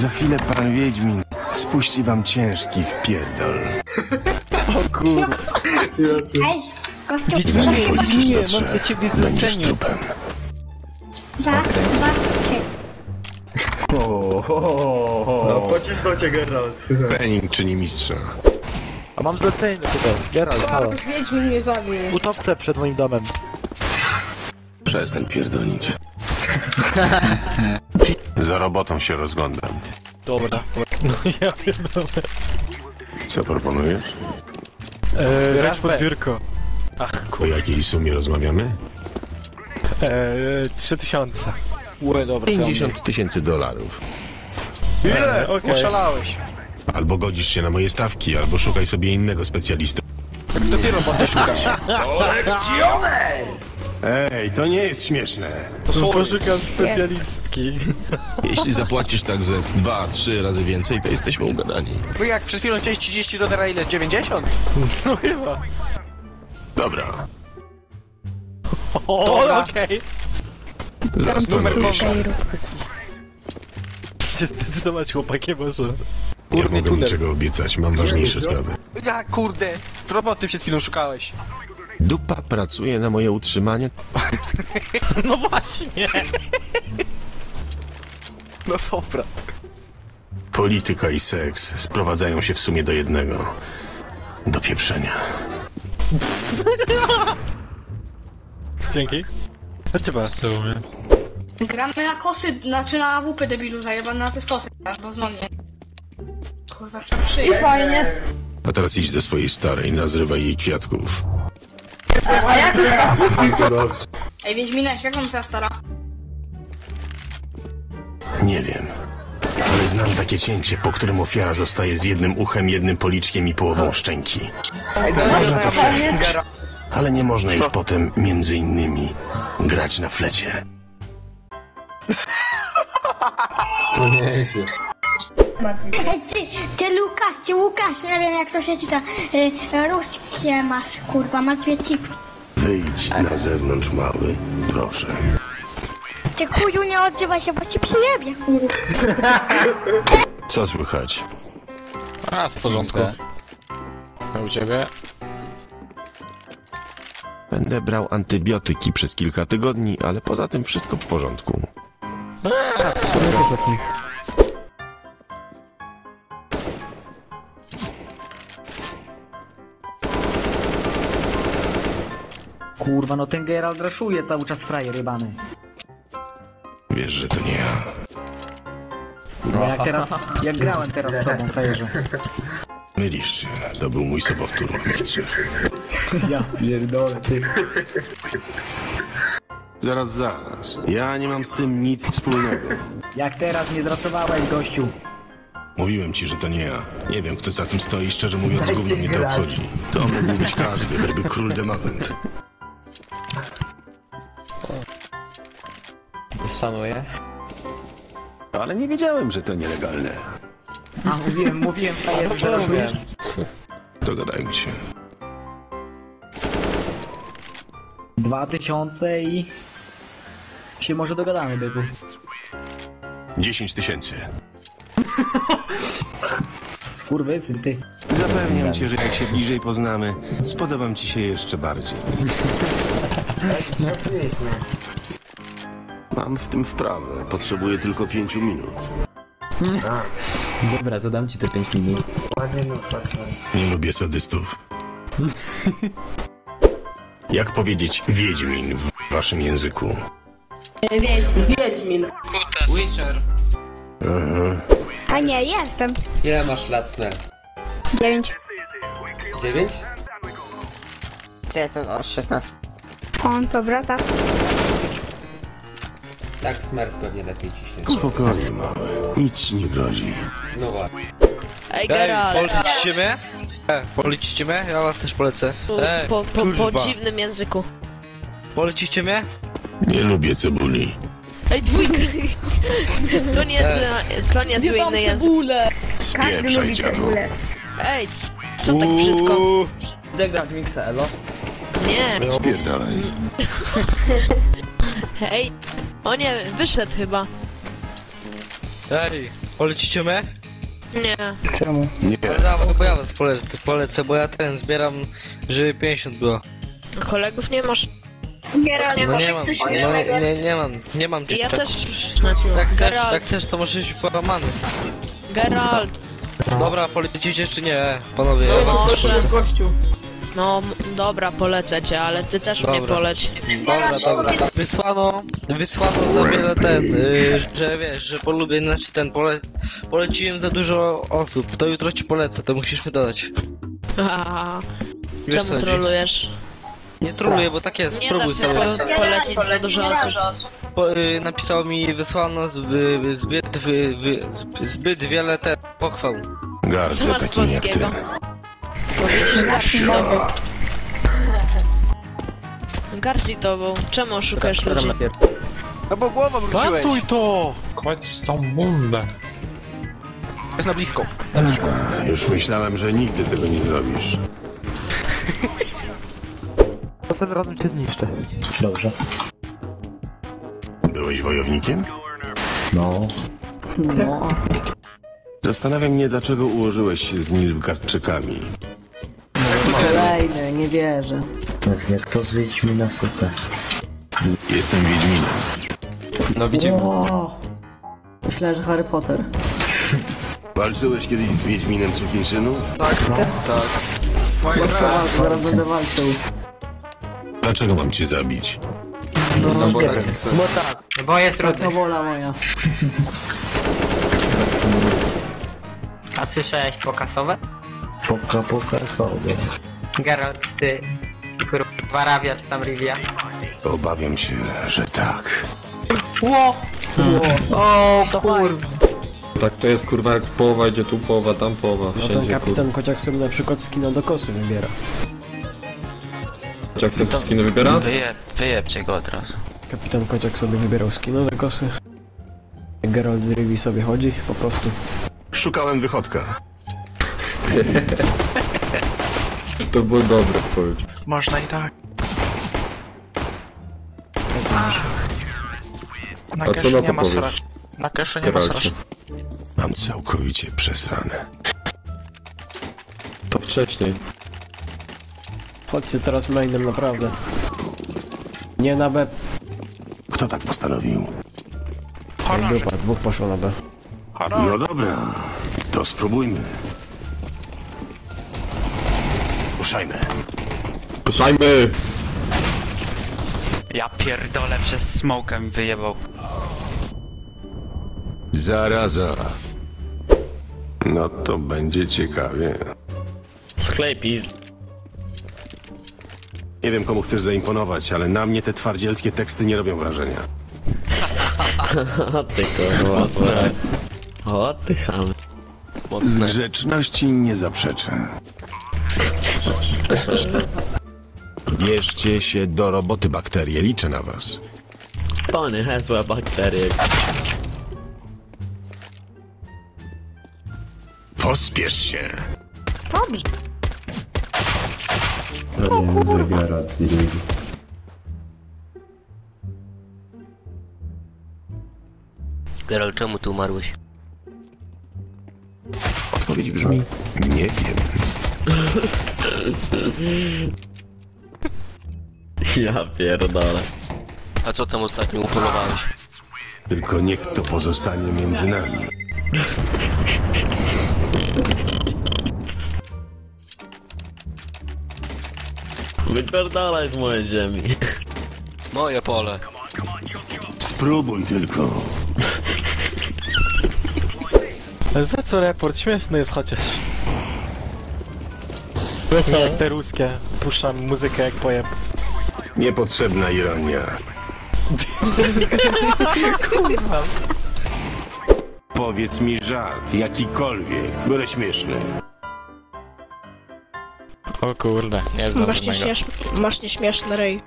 Za chwilę pan Wiedźmin spuści wam ciężki wpierdol. O kurwa. Ej, gościu, Zanim policzysz do mam 3, dla ciebie będziesz zlecenie. trupem. raz, dwa, trzy. No pocisnął cię Geralt, słuchaj. Trening czyni mistrza. A mam zlecenie do tego. Geralt, halo. Wiedźmin mnie zabił. Utopce przed moim domem. Przestań pierdolić. Za robotą się rozglądam. Dobra. No ja pierdolę. Co proponujesz? Grać pod biurko. Ach, O jakiej sumie rozmawiamy? 3000. Łe, dobra. 50 000 dolarów. Ile? Okej. Oszalałeś. Albo godzisz się na moje stawki, albo szukaj sobie innego specjalisty. Dopiero roboty szukasz. Ej, to nie jest śmieszne. Poszukam specjalistki. Jeśli zapłacisz tak ze 2-3 razy więcej, to jesteśmy ugadani. Wy jak przed chwilą chciałeś 30 dolara ile? 90? No chyba. Dobra, O, okej. zastanowię się. Się zdecydować, chłopakie, może. Nie mogę niczego obiecać, mam ważniejsze sprawy. Ja kurde, roboty przed chwilą szukałeś. Dupa pracuje na moje utrzymanie. No właśnie. No dobra. Polityka i seks sprowadzają się w sumie do jednego. Do pieprzenia. Dzięki. To trzeba. W sumie. Gramy na kosy, znaczy na AWP debilu zajebany na te kosy, bo znowu nie. Kurwa, przyjdzie. Fajnie. A teraz idź do swojej starej, nazrywaj jej kwiatków. A jak Ej, Wiedźminek, jak on teraz stara? Nie wiem. Ale znam takie cięcie, po którym ofiara zostaje z jednym uchem, jednym policzkiem i połową szczęki. Można to przeżyć, ale nie można już potem, między innymi, grać na flecie. To nieźle. Ej, ty Łukasz, nie wiem jak to się czyta. Ruszcie masz, kurwa, masz dwie cipki. Wyjdź na zewnątrz, mały. Proszę. Ty chuju nie odzywaj się, bo ci przyjebie. Co słychać? A, w porządku. A u ciebie? Będę brał antybiotyki przez kilka tygodni, ale poza tym wszystko w porządku. Kurwa, no ten Geralt raszuje cały czas frajer rybany. Wiesz, że to nie ja. No jak teraz, jak grałem teraz z tobą, frajerze. Mylisz się. To był mój sobowtór o nich trzech. Ja pierdolę, ty. Zaraz. Ja nie mam z tym nic wspólnego. Jak teraz nie zraszowałeś, gościu. Mówiłem ci, że to nie ja. Nie wiem, kto za tym stoi, szczerze mówiąc, gówno mnie to obchodzi. To mógł być każdy, choćby król Demawent. Szanuję. Ale nie wiedziałem, że to nielegalne. A, mówiłem, frajerze, że raszujesz. Dogadajmy się. 2000 i... się może dogadamy, byku. 10 000. Skurwysyn, ty. Zapewniam cię, że jak się bliżej poznamy, spodobam ci się jeszcze bardziej. Mam w tym wprawę. Potrzebuję tylko 5 minut. Dobra, to dam ci te 5 minut. Ładnie no patrzę. Nie lubię sadystów. Jak powiedzieć Wiedźmin w waszym języku? Wiedźmin. Witcher. A nie, jestem. Ile masz lat, Smurf? 9. 9? Co jest o 16? On to brata. Tak, Smurf pewnie lepiej ciśnie. Spokojnie, mały. Nic ci nie grozi. No właśnie. Ej, Geralt. Polecicie mnie? Polecicie mnie? Ja was też polecę. Po dziwnym języku. Polecicie mnie? Nie lubię cebuli. Ej, dwójka. To nie zły inny język. Spieprzaj, dziadu. Ej, co tak brzydko? Degram mixa, elo. Nie. Spierdalaj. Ej, o nie, wyszedł chyba. Ej, Polecicie mnie? Nie. Czemu? Nie. Dawaj, bo ja was polecę, bo ja zbieram, żeby 50 było. Kolegów nie masz. Geralt, No nie mam, nie mam Ja czego. też. Jak chcesz, to możesz być połamany. Geralt. Dobra, polecicie czy nie, panowie? Ja No was też może. polecę. No dobra, polecę cię, ale ty też mnie Dobra. poleć. Dobra. Wysłano za wiele że wiesz, że polubię, znaczy poleciłem za dużo osób, to jutro ci polecę, to musisz mi dodać. Haha. Wiesz, Czemu co, trolujesz? Nie troluję, bo tak jest, Nie spróbuj da się sobie. polecić za dużo osób. Napisało mi, wysłano zbyt wiele pochwał. Co Gardzę masz z takim jak ty. polskiego? Bo widzisz, gardzi tobą. Gardzi tobą. Czemu oszukasz ludzi? No bo głową ruszyłeś. Plantuj to! Chodź z tą bundę. Jest na blisko. Już myślałem, że nigdy tego nie zrobisz. Następnym razem cię zniszczę. Dobrze. Byłeś wojownikiem? No. Zastanawiam mnie, dlaczego ułożyłeś się z Nilfgaardczykami. Kolejny, nie wierzę. Jak to z Wiedźmina super. Jestem Wiedźminem. No widzimy. O, myślę, że Harry Potter. Walczyłeś kiedyś z Wiedźminem Sukinsynu? Zaraz będę walczył. Dlaczego mam cię zabić? No bo tak chcę. Bo jest trudny. To wola moja. A słyszałeś pokasowe? Poka sobie. Geralt, ty kurwa Ravia czy tam Rivia? Obawiam się, że tak. O kurwa. Tak to jest kurwa, jak połowa idzie tu, połowa tam, połowa No wszędzie, ten kapitan Kociak sobie na przykład skina do kosy wybiera. kurwa. Jak sobie skiny wybiera? Wyjebcie go od razu. Kapitan Kociak sobie wybierał skina do kosy. Geralt z Rivii sobie chodzi, po prostu. Szukałem wychodka. To było dobre odpowiedź. Można i tak. Na A co na to powiesz? Na cache nie ma Geralcie. srasz. Mam całkowicie przesrane. To wcześniej. Chodźcie teraz mainem, naprawdę. Nie na B. Kto tak postanowił? Dupa, dwóch poszło na B. No dobra, to spróbujmy. Ruszajmy. Puszajmy! Ja pierdolę, przez smoka mi wyjebał. Zaraza. No to będzie ciekawie. Sklepi. Nie wiem, komu chcesz zaimponować, ale na mnie te twardzielskie teksty nie robią wrażenia. Ty kurwa. O ty ham. Z grzeczności nie zaprzeczę. Bierzcie się do roboty, bakterie. Liczę na was. Pony hasła bakterie. Pospiesz się. To niezły Geralt z Rivii. Geralt, czemu tu umarłeś? Odpowiedź brzmi: nie wiem. Ja pierdolę. A co tam ostatnio upolowałeś? Tylko niech to pozostanie między nami. Wypierdalaj z mojej ziemi. Moje pole. Spróbuj tylko. Za co report? Śmieszny jest chociaż. Są jak te ruskie. Puszczam muzykę jak pojem. Niepotrzebna ironia. Powiedz mi żart, jakikolwiek, byle śmieszny. O kurde, nie znam żadnego. Masz nieśmieszny ryj.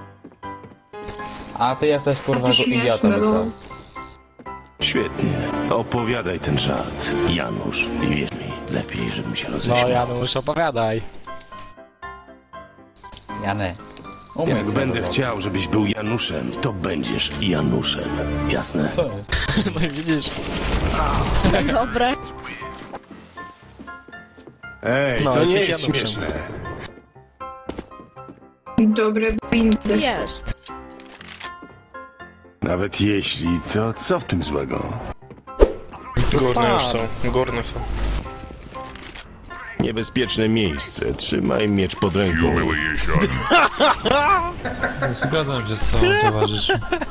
A ty jesteś kurwa idiotą, co? Świetnie. Opowiadaj ten żart, Janusz. I wierz mi, lepiej, żebym się roześmiał. No Janusz, opowiadaj. Jany. Jak będę chciał, żebyś był Januszem, to będziesz Januszem. Jasne? Co? No i widzisz. Dobre. Ej, No, to nie jesteś jest Januszem. śmieszne. Dobre bindy. Jest. Nawet jeśli, to co w tym złego? Górne już są, górne są. Niebezpieczne miejsce. Trzymaj miecz pod ręką. Zgadzam się z sobą, towarzyszu.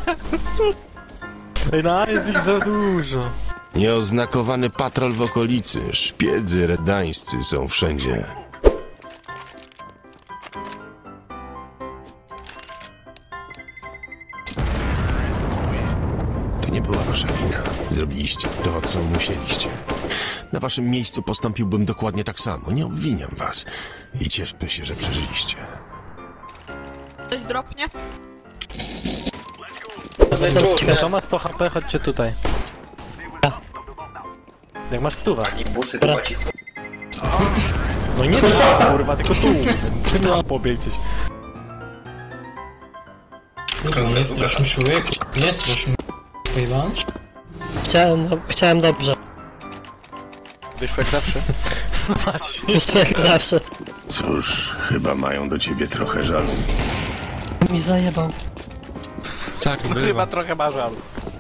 Ej, no jest ich za dużo. Nieoznakowany patrol w okolicy. Szpiedzy redańscy są wszędzie. To nie była wasza wina. Zrobiliście to, co musieliście. Na waszym miejscu postąpiłbym dokładnie tak samo. Nie obwiniam was. I cieszę się, że przeżyliście. Coś dropnie? Kto ma 100 HP, chodźcie tutaj. Jak masz stówę. No nie to, kurwa, tylko tu. Ty miał pobieg gdzieś. Nie strasz mi człowiek, nie strasz mi. Pojebałeś? Chciałem dobrze. Wyszło jak zawsze. Właśnie. Jak zawsze. Cóż, chyba mają do ciebie trochę żalu. Mi zajebał. Tak, Chyba bywa. trochę ma żalu.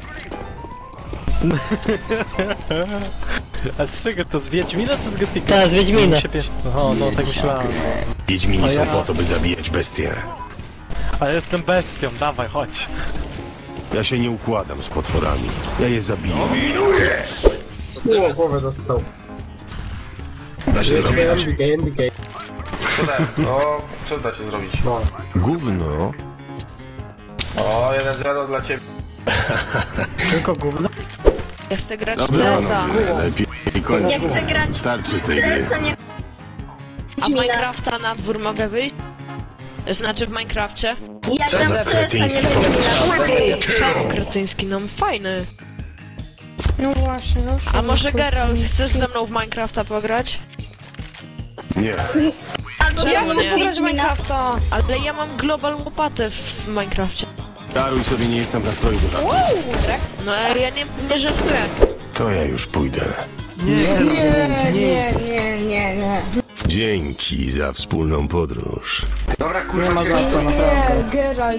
A z czego to? Z Wiedźmina czy z Gotika? Tak, z Wiedźmina. O, no tak myślałem. Wiedźmini A są ja- po to, by zabijać bestie. Ale jestem bestią, dawaj, chodź. Ja się nie układam z potworami. Ja je zabiję. Głowę dostał. Da się zrobić. NBK. O, co da się zrobić? Gówno. O, 1-0 dla ciebie. Tylko gówno? Ja chcę grać w Dobra, CS-a. lepiej kończ. Ja chcę grać Starczy tej gry. co nie... A Minecrafta na dwór mogę wyjść? Znaczy w Minecrafcie? Ja gram w CS-a, nie będzie mi Czemu kretyński? No fajny. No właśnie, no. A może Geralt, chcesz ze mną w Minecrafta pograć? Nie. Albo Czemu nie? pograć Minecrafta. Ale ja mam global łopatę w Minecrafcie. Daruj sobie, nie jestem w nastroju do żartu. No ja nie żartuję. To ja już pójdę. Nie. Dzięki za wspólną podróż. Dobra, kurwa, Nie, Geralt.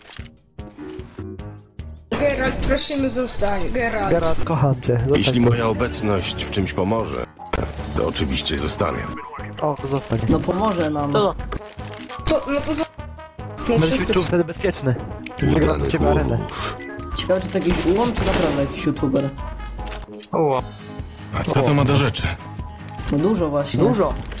Geralt, prosimy zostań, Geralt. Geralt, kocham cię. Jeśli moja obecność w czymś pomoże, to oczywiście zostanę. O, zostań. No pomoże nam. No to Będziesz czuł wtedy bezpieczny. Udany głowów. Ciekawe czy to jakiś ułom, czy naprawdę jakiś youtuber? A co to ma do rzeczy? No dużo właśnie. Dużo.